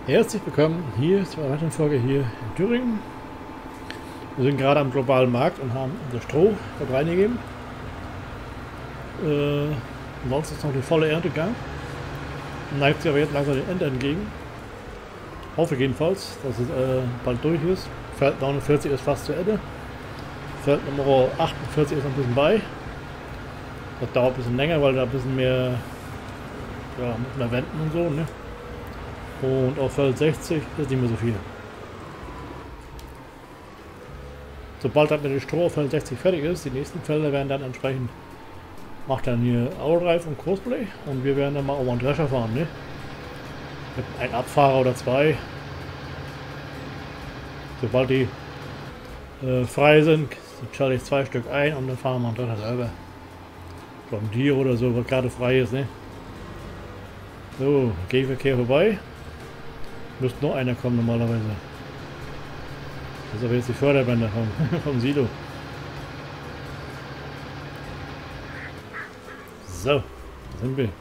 Herzlich willkommen hier zu einer weiteren Folge hier in Thüringen. Wir sind gerade am globalen Markt und haben unser Stroh dort reingegeben. Sonst ist noch die volle Erntegang. Neigt sich aber jetzt langsam dem Ende entgegen. Hoffe jedenfalls, dass es bald durch ist. Feld 49 ist fast zu Ende. Feld Nummer 48 ist noch ein bisschen bei. Das dauert ein bisschen länger, weil da ein bisschen mehr, ja, mit mehr Wänden und so, ne? Und auf Feld 60 ist nicht mehr so viel. Sobald dann mit dem Stroh auf Feld 60 fertig ist, die nächsten Felder werden dann entsprechend, macht dann hier Audreif und Kursblech und wir werden dann mal auch einen Drescher fahren, ne? Mit einem Abfahrer oder zwei. Sobald die frei sind, schalte ich 2 Stück ein und dann fahren wir einen Drescher selber. Von dir oder so, was gerade frei ist, ne? So, Gehverkehr vorbei. Müsste noch einer kommen normalerweise. Das ist aber jetzt die Förderbänder vom Silo. So, da sind wir.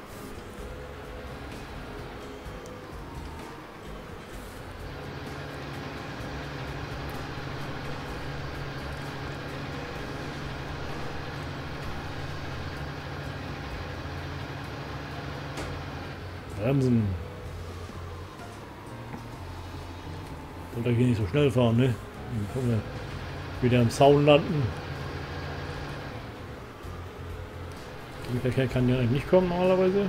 Bremsen. Sollte hier nicht so schnell fahren, ne? Dann können wir wieder im Zaun landen. Gegenverkehr kann ja eigentlich nicht kommen normalerweise.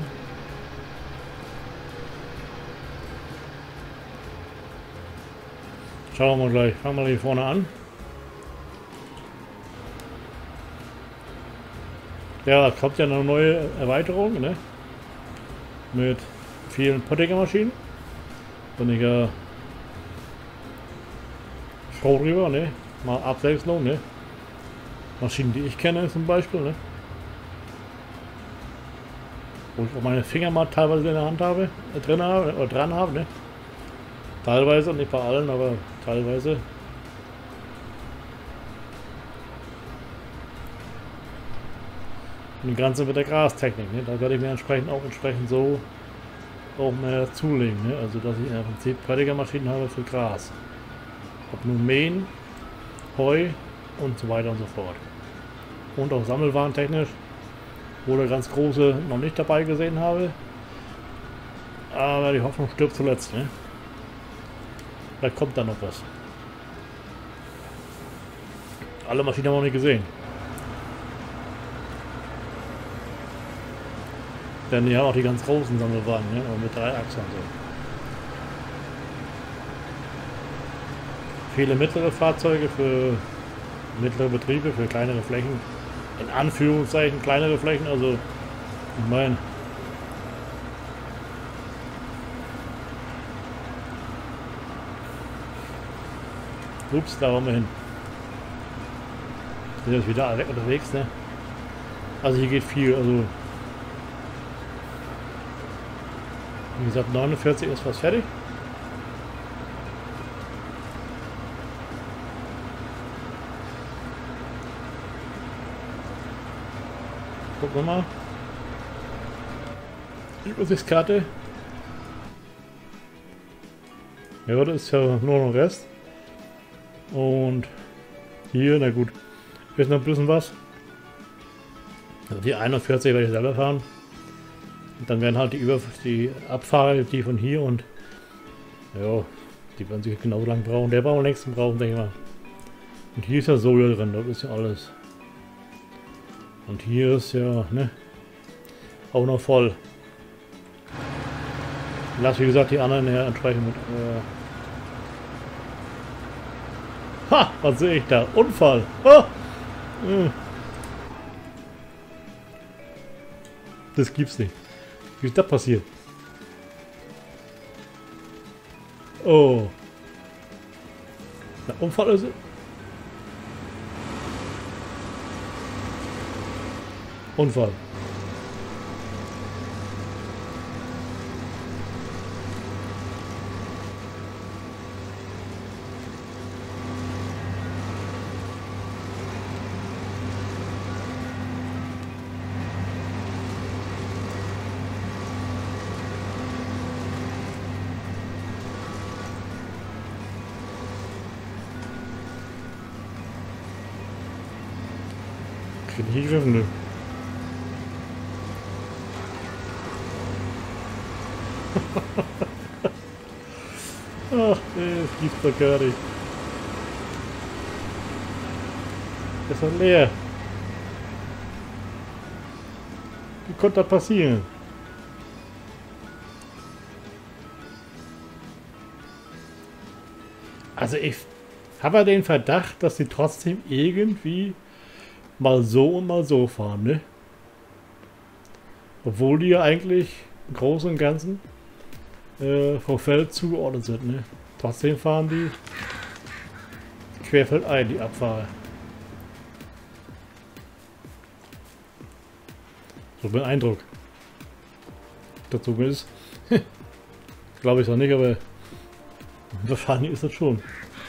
Schauen wir mal gleich. Fangen wir hier vorne an. Ja, da kommt ja eine neue Erweiterung, ne? Mit vielen Pottinger-Maschinen. Und ich Schrot rüber, ne? Mal Abwechslung, ne? Maschinen, die ich kenne zum Beispiel, ne? Wo ich auch meine Finger mal teilweise in der Hand habe, drin habe oder dran habe, ne? Teilweise, nicht bei allen, aber teilweise. Und die ganze mit der Grastechnik, ne? Da werde ich mir entsprechend so auch mehr zulegen, ne? Also dass ich im Prinzip fertige Maschinen habe für Gras. Ob nun Mähen, Heu und so weiter und so fort. Und auch Sammelwaren technisch, wo der ganz große noch nicht dabei gesehen habe. Aber die Hoffnung stirbt zuletzt, ne? Vielleicht kommt da noch was. Alle Maschinen haben wir noch nicht gesehen. Denn die haben auch die ganz großen Sammelwagen, ne? Mit 3 Achsen und so. Viele mittlere Fahrzeuge für mittlere Betriebe, für kleinere Flächen. In Anführungszeichen kleinere Flächen, also ich meine. Ups, da wollen wir hin. Wir sind jetzt wieder weg unterwegs, ne? Also hier geht viel, also wie gesagt 49 ist fast fertig. Gucken wir mal. Übersichtskarte. Ja, das ist ja nur noch Rest. Und hier, na gut, hier ist noch ein bisschen was. Also die 41 werde ich selber fahren. Und dann werden halt die Abfahrer, die von hier und ja, die werden sich genauso lang brauchen. Der braucht am längsten brauchen, denke ich mal. Und hier ist ja Soja drin, das ist ja alles. Und hier ist ja, ne, auch noch voll. Lass wie gesagt die anderen ja entsprechend mit. Ha, was sehe ich da? Unfall. Ha! Das gibt's nicht. Wie ist das passiert? Oh. Der Unfall ist. Unfall. Krieg ich gegriffen, ne? Ach, das gibt's doch gar nicht. Das ist doch leer. Wie konnte das passieren? Also ich habe ja den Verdacht, dass sie trotzdem irgendwie mal so und mal so fahren, ne? Obwohl die ja eigentlich im Großen und Ganzen vom Feld zugeordnet sind, ne? Trotzdem fahren die querfeldein, die Abfahrer. So mein Eindruck. Das so ist. Glaube ich noch nicht, aber wahrscheinlich ist das schon.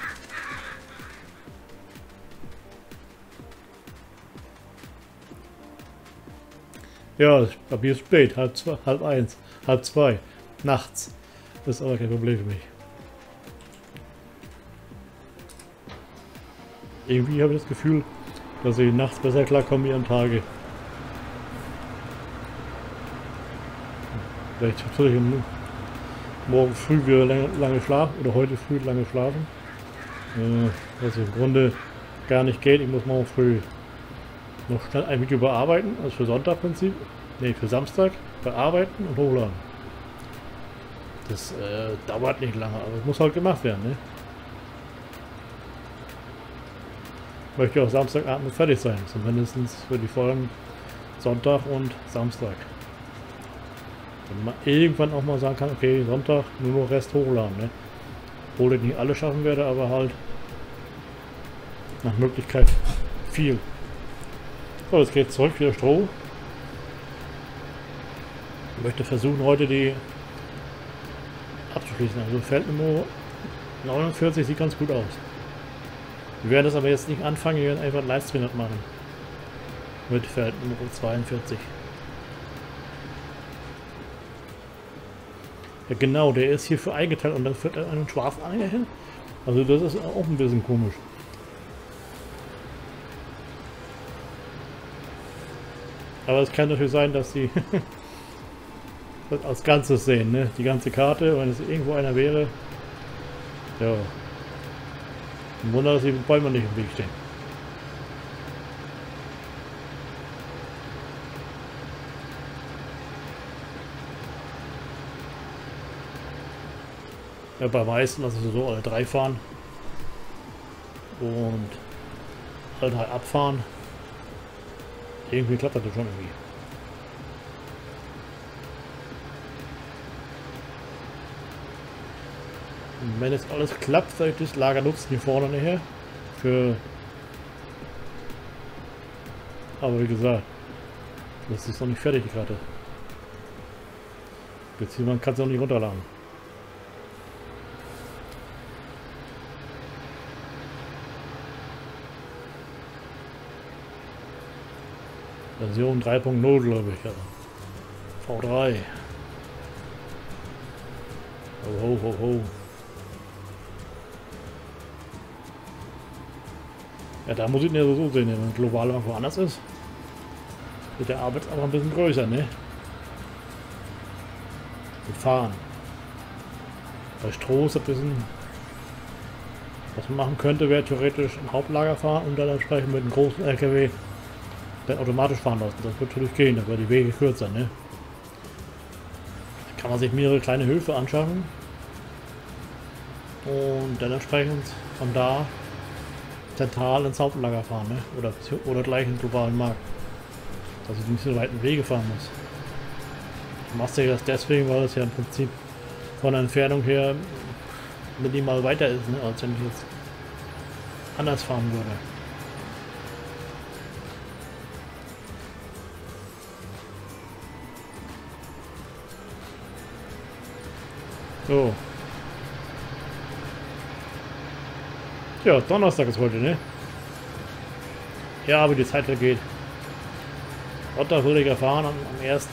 Ja, ab hier ist spät, halb eins, halb zwei, nachts. Das ist aber kein Problem für mich. Irgendwie habe ich das Gefühl, dass ich nachts besser klarkomme wie am Tage. Vielleicht soll ich morgen früh wieder lange schlafen oder heute früh lange schlafen. Was im Grunde gar nicht geht. Ich muss morgen früh noch schnell ein Video bearbeiten, also für Sonntag Prinzip. Ne, für Samstag bearbeiten und hochladen. Das dauert nicht lange, aber es muss halt gemacht werden, ne? Ich möchte auch Samstagabend fertig sein, zumindest für die Folgen Sonntag und Samstag. Wenn man irgendwann auch mal sagen kann, okay, Sonntag nur noch Rest hochladen, ne? Obwohl ich nicht alle schaffen werde, aber halt nach Möglichkeit viel. So, jetzt geht zurück wieder Stroh. Ich möchte versuchen, heute die abzuschließen. Also Feld Nummer 49 sieht ganz gut aus. Wir werden das aber jetzt nicht anfangen, wir werden einfach einen Livestream machen. Mit Feld Nummer 42. Ja genau, der ist hierfür eingeteilt und dann führt er einen Schwarzanhänger hin. Also das ist auch ein bisschen komisch. Aber es kann natürlich sein, dass sie das als Ganzes sehen, ne? Die ganze Karte, wenn es irgendwo einer wäre. Ja. Ein Wunder, dass die Bäume nicht im Weg stehen. Ja, bei meisten lasse ich so alle drei fahren. Und alle drei abfahren. Irgendwie klappt das schon irgendwie. Und wenn es alles klappt, soll ich das Lager nutzen hier vorne nachher. Aber wie gesagt, das ist noch nicht fertig gerade. Beziehungsweise man kann es auch nicht runterladen. Version 3.0 glaube ich, ja. V3. Ho, ho, ho, ho. Ja, da muss ich ihn ja so sehen, wenn global irgendwo anders ist. Wird der Arbeit aber ein bisschen größer, ne? Mit Fahren. Bei Stroh ist ein bisschen. Was man machen könnte, wäre theoretisch ein Hauptlager fahren und dann entsprechend mit einem großen LKW dann automatisch fahren lassen. Das wird natürlich gehen, aber die Wege kürzer, ne? Da kann man sich mehrere kleine Höfe anschaffen und dann entsprechend von da zentral ins Hauptlager fahren, ne? Oder gleich in den globalen Markt. Dass ich nicht so weiten Wege fahren muss. Ich mache das deswegen, weil es ja im Prinzip von der Entfernung her minimal weiter ist, ne? Als wenn ich jetzt anders fahren würde. So. Ja, Donnerstag ist heute, ne? Ja, aber die Zeit vergeht. Sonntag würde ich erfahren am 1.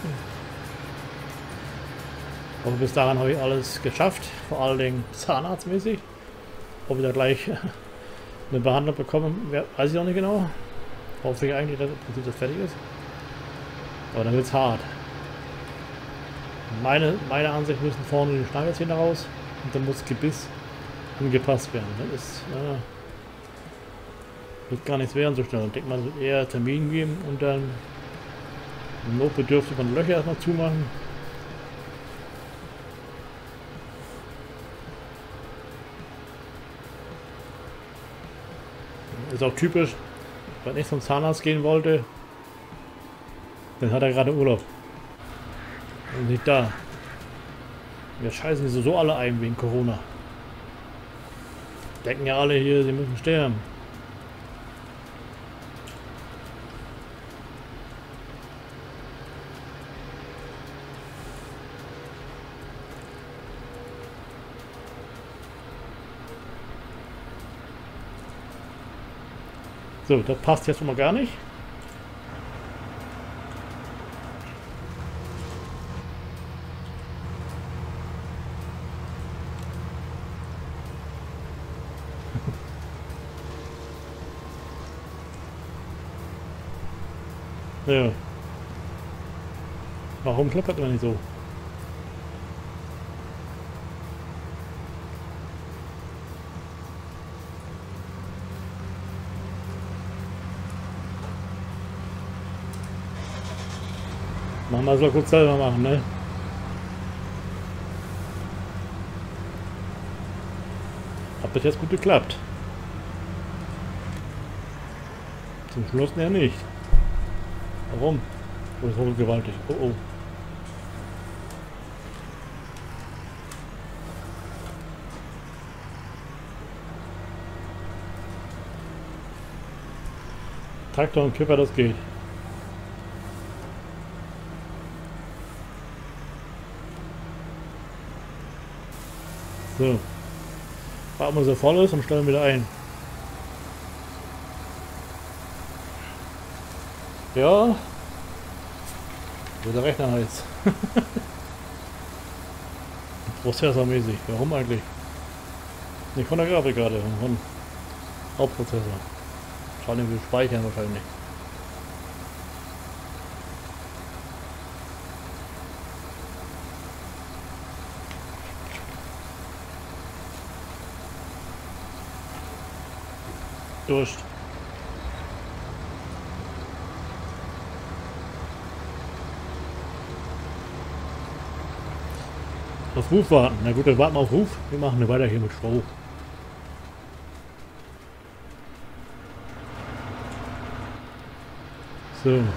Aber bis dahin habe ich alles geschafft, vor allen Dingen zahnarztmäßig. Ob ich da gleich eine Behandlung bekomme, weiß ich auch nicht genau. Hoffe ich eigentlich, dass im Prinzip das fertig ist. Aber dann wird es hart. Meiner Ansicht müssen vorne die Schneidezähne raus und dann muss das Gebiss angepasst werden. Das ist, wird gar nichts werden so schnell. Ich denke mal, es wird eher Termin geben und dann notbedürftig man Löcher erstmal zumachen. Ist auch typisch, wenn ich zum Zahnarzt gehen wollte, dann hat er gerade Urlaub. Und nicht da. Jetzt scheißen die so alle ein wegen Corona. Denken ja alle hier, sie müssen sterben. So, das passt jetzt schon mal gar nicht. Ja. Warum klappert man nicht so? Machen wir es mal kurz selber machen, ne? Hat bis jetzt gut geklappt. Zum Schluss ja nicht. Warum? Oh, das ist gewaltig. Oh oh. Traktor und Kipper, das geht. So. Warten wir, bis er voll ist und stellen wieder ein. Ja. Wo der Rechner heißt. Prozessormäßig. Warum eigentlich? Nicht von der Grafikkarte, von Hauptprozessor. Schauen wir speichern wahrscheinlich. Durst. Auf Ruf warten. Na gut, wir warten auf Ruf. Wir machen weiter hier mit Stroh. So. Das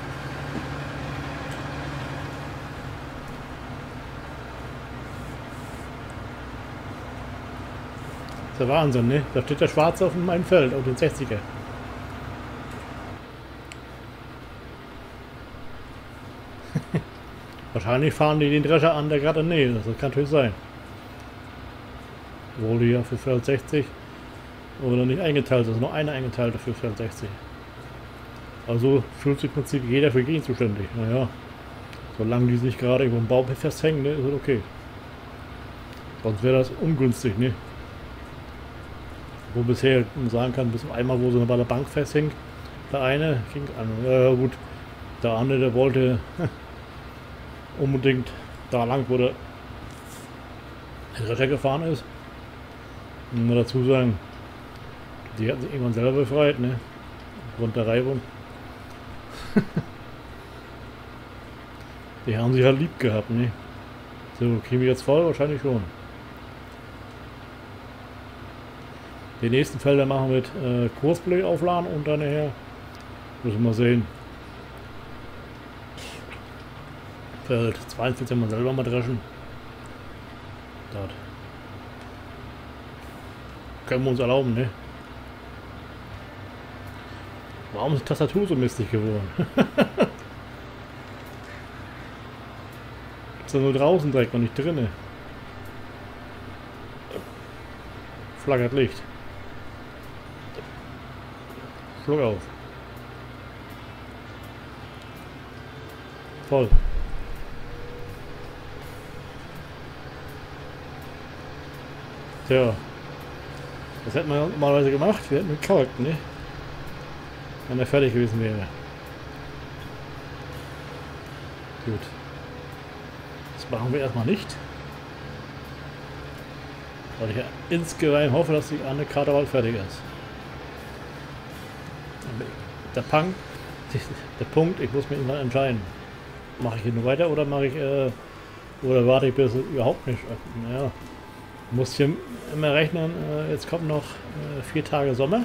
ist der Wahnsinn, ne? Da steht der Schwarze auf meinem Feld, auf den 60er. Wahrscheinlich fahren die den Drescher an, der gerade in der Nähe ist. Das kann natürlich sein. Obwohl die ja für Feld 60 oder nicht eingeteilt ist. Nur einer eingeteilt für Feld 60. Also fühlt sich im Prinzip jeder für jeden zuständig. Naja, solange die sich gerade irgendwo im Baum festhängen, ne, ist es okay. Sonst wäre das ungünstig, ne? Wo bisher sagen kann, bis einmal, wo sie bei der Bank festhängt, der eine ging an. Ja gut, der andere, der wollte unbedingt da lang, wo der Drescher gefahren ist. Und mal dazu sagen, die hatten sich irgendwann selber befreit, ne? Aufgrund der Reibung. Die haben sich halt lieb gehabt, ne? So, kriegen wir jetzt voll? Wahrscheinlich schon. Die nächsten Felder machen wir mit Kursblech aufladen und dann nachher müssen wir mal sehen. Feld 42 mal selber mal dreschen. Das können wir uns erlauben, ne? Warum ist die Tastatur so mistig geworden? Ist ja nur draußen direkt und nicht drinne. Flackert Licht. Schluck auf. Voll. Tja. Das hätten wir normalerweise gemacht. Wir hätten gekalkt, ne? wenn er fertig gewesen wäre. Gut. Das machen wir erstmal nicht. Weil ich ja insgeheim hoffe, dass die eine Karte bald fertig ist. Der Punkt, ich muss mich irgendwann entscheiden. Mache ich hier nur weiter oder mache ich oder warte ich bis überhaupt nicht? Naja, muss hier immer rechnen, jetzt kommt noch 4 Tage Sommer.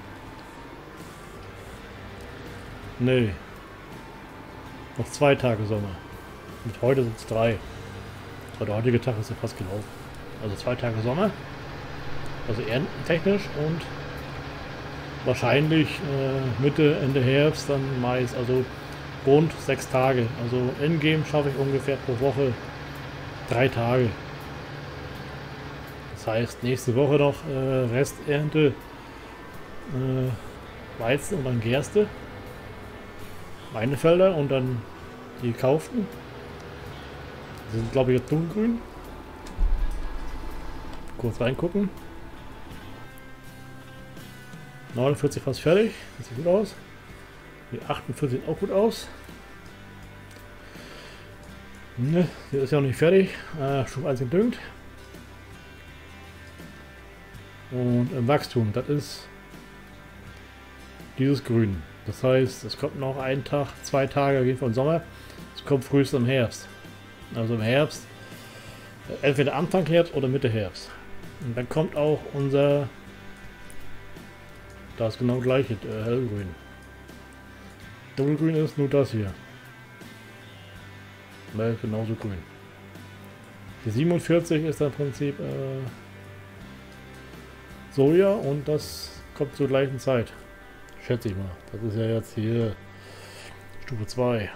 Nee. Noch 2 Tage Sommer. Und heute sind es 3. Aber der heutige Tag ist ja fast gelaufen. Also 2 Tage Sommer. Also erntechnisch und wahrscheinlich Mitte, Ende Herbst, dann Mais. Also rund 6 Tage. Also Endgame schaffe ich ungefähr pro Woche 3 Tage. Das heißt, nächste Woche noch Resternte Weizen und dann Gerste. Meine Felder und dann die gekauften. Die sind, glaube ich, jetzt dunkelgrün. Kurz reingucken. 49 fast fertig. Das sieht gut aus. Die 48 sieht auch gut aus. Ne, hier ist ja noch nicht fertig. Stufe 1 gedüngt. Und im Wachstum, das ist dieses Grün. Das heißt, es kommt noch 1 Tag, 2 Tage auf jeden Fall im Sommer. Es kommt frühestens im Herbst. Also im Herbst, entweder Anfang Herbst oder Mitte Herbst. Und dann kommt auch unser, da ist genau gleich, hellgrün. Dunkelgrün ist nur das hier. Weil genauso grün. Die 47 ist dann im Prinzip Soja und das kommt zur gleichen Zeit. Schätze ich mal. Das ist ja jetzt hier Stufe 2.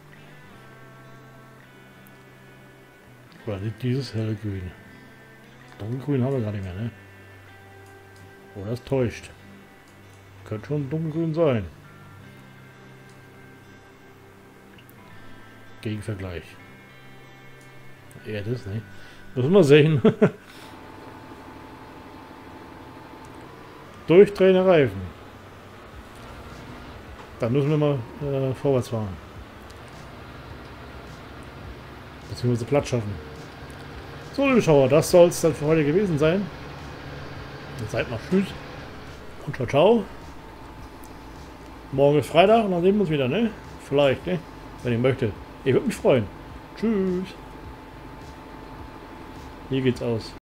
Oder dieses hellgrün. Dunkelgrün haben wir gar nicht mehr, ne? Oder das täuscht. Könnte schon dunkelgrün sein. Gegenvergleich. Eher das, ne? Müssen wir sehen. Durchdrehende Reifen. Dann müssen wir mal vorwärts fahren. Beziehungsweise Platz schaffen. So, liebe Schauer, das soll es dann für heute gewesen sein. Jetzt seid mal tschüss und ciao, ciao. Morgen ist Freitag und dann sehen wir uns wieder, ne? Vielleicht, ne? Wenn ihr möchtet. Ich würde mich freuen. Tschüss. Hier geht's aus.